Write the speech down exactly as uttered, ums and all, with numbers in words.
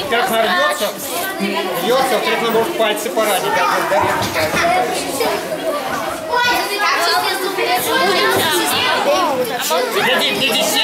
во-первых, она рвется, рвется, во-вторых, она может пальцы поранить. Погоди, где десять.